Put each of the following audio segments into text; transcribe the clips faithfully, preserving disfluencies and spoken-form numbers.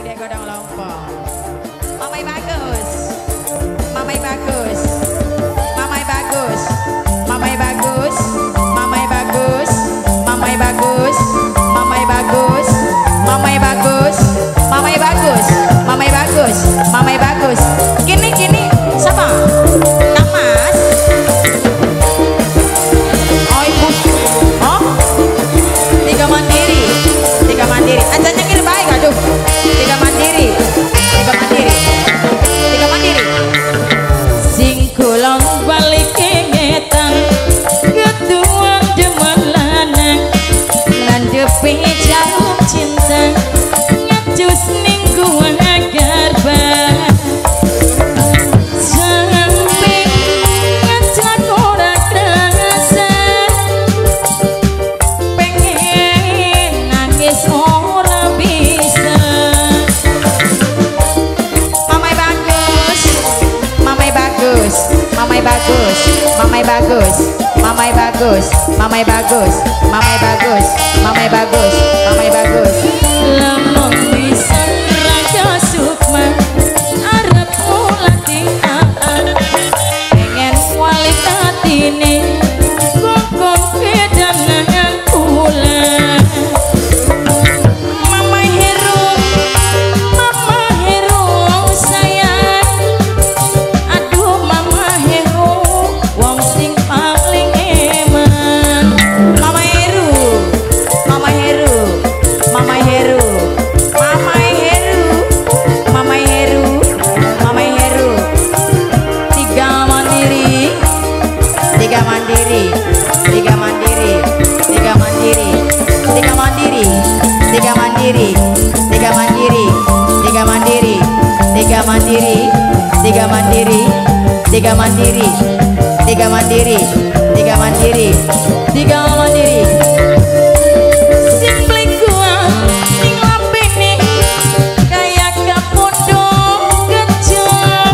Dek godang lompong. Mamai bagus. Mamai bagus. Mamai bagus. Mamai bagus. Mamai bagus. Mamai bagus. Mamai bagus. Mamai bagus. Mamai bagus. Mamai bagus. Mamai bagus. Gini gini sama. Kang Mas. Oh ibu. Oh. Tiga mandiri. Tiga mandiri. Aja nyengir baik aduh. Tiga mandiri. Tiga mandiri. Tiga mandiri. Sing kulon balik ngetan. Ketuan demen lanang. Landepi jarum cinta. Ngecus ning gua agar bah. Sampai ngajak orang kerasa. Pengen nangis orang bisa. Mamai bagus. Mamai bagus. Mamai bagus. Mamai bagus. Mamai bagus. Mamai bagus. Mamai bagus. Mamai bagus. Mamai bagus. Lemong bisa raja sukma. Arep latihan. Pengen kualitas ini. Kokon kedangan ulang. Mama Heru, Mama Heru sayang. Aduh Mama Heru, wong sing paling eman. Mama Heru, Mama Heru, Mama Heru, Mama Heru, Mama Heru, Mama Heru. Tiga mandiri, tiga mandiri, tiga mandiri, tiga mandiri, tiga mandiri, tiga mandiri, tiga mandiri, tiga mandiri, tiga mandiri, tiga mandiri, tiga mandiri, tiga mandiri, tiga mandiri, tiga mandiri. Simply gua ning lampene kayak kapondok kecil.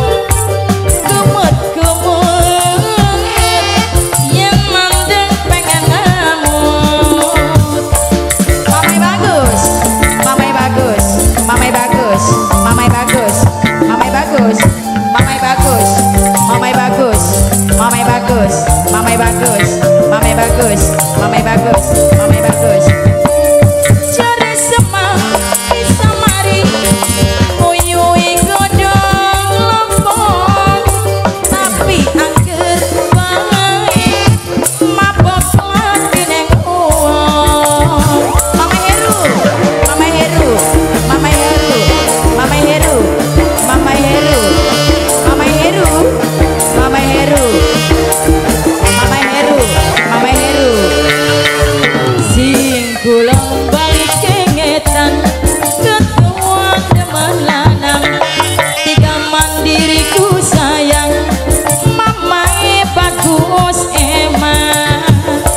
Gemut-gemut yang mandeng pengen ngamut. Mamai bagus. Mamai bagus. Mamai bagus. Mamai bagus. Mamai bagus. Mamai bagus. Mamai bagus. Mamai bagus. Mamai bagus. Mamai bagus. Mamai bagus. Mamai bagus. Cari semah bisa mari uyui godong lompong. Tapi angker baik mabok lagi neng uang. Mama Heru, Mama Heru, Mama Heru, Mama Heru, Mama Heru, Mama Heru, Mama Heru, Mama Heru, Mama Heru. Sing kulon balik kengetan. Ketua demen lanang. Tiga mandiriku sayang. Mama bagus emang.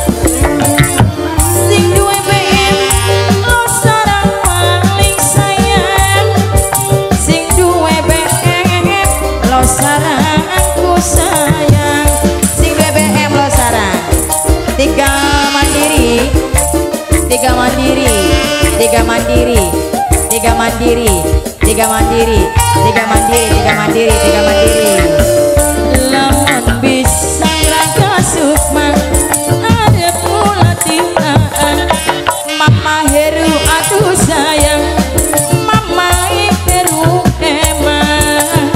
Sing duwe B M lo sarang paling sayang. Sing duwe B M lo sarang aku sayang. Sing duwe B M lo sarang. Tiga mandiri, tiga mandiri, tiga mandiri, tiga mandiri, tiga mandiri, tiga mandiri, tiga mandiri, tiga mandiri. Lamun bisa raga sukma, ada latihan. Mama Heru aduh sayang. Mama Heru emang.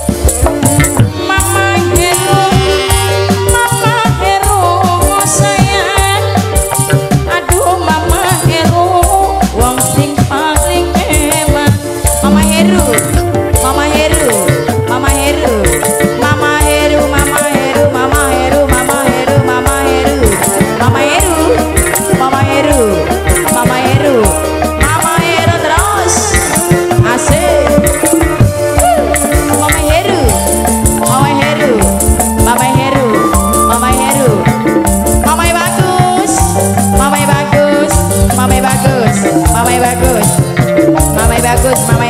Mama Heru, Mama Heru sayang. Aduh Mama Heru, wong sing paling eman. Mama Heru, Mama Heru, Mama Heru, Mama Heru, Mama Heru, Mama Heru, Mama Heru, Mama Heru, Mama Heru, Mama Heru, Mama Heru, Mama Heru terus. Asik. Mama Heru, Mama Heru, Mama Heru, Mama Heru. Mamai bagus, Mamai bagus, Mamai bagus, Mamai bagus, Mamai bagus, Mamai